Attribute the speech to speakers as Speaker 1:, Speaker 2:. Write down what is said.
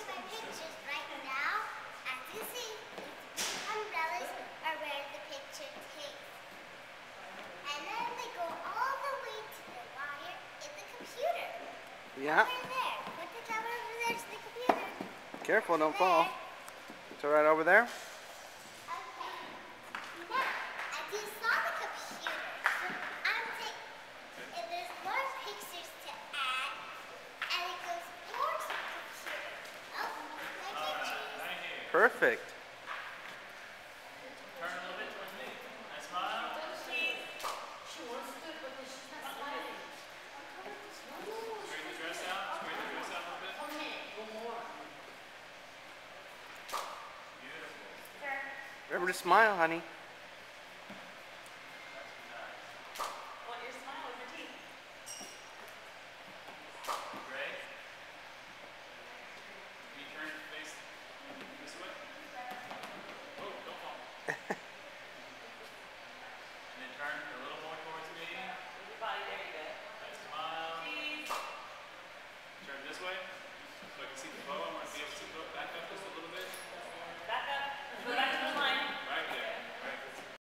Speaker 1: my pictures right now. As you see, these umbrellas are where the picture takes. And then they go all the way to the wire in the computer.
Speaker 2: Yeah.
Speaker 1: Over there. Put the camera over there to the computer.
Speaker 2: Careful, don't fall. It's all right over there?
Speaker 1: Okay. Now, as you saw the computer, and there's more pictures to add, and it goes more to the computer. Oh, my pictures.
Speaker 2: Perfect.
Speaker 3: Turn a little bit towards me. Nice smile.
Speaker 4: She wants to, but she's not smiling.
Speaker 3: Straighten the dress out. Straighten the dress out a little bit.
Speaker 4: Go more.
Speaker 3: Beautiful.
Speaker 2: Remember to smile, honey.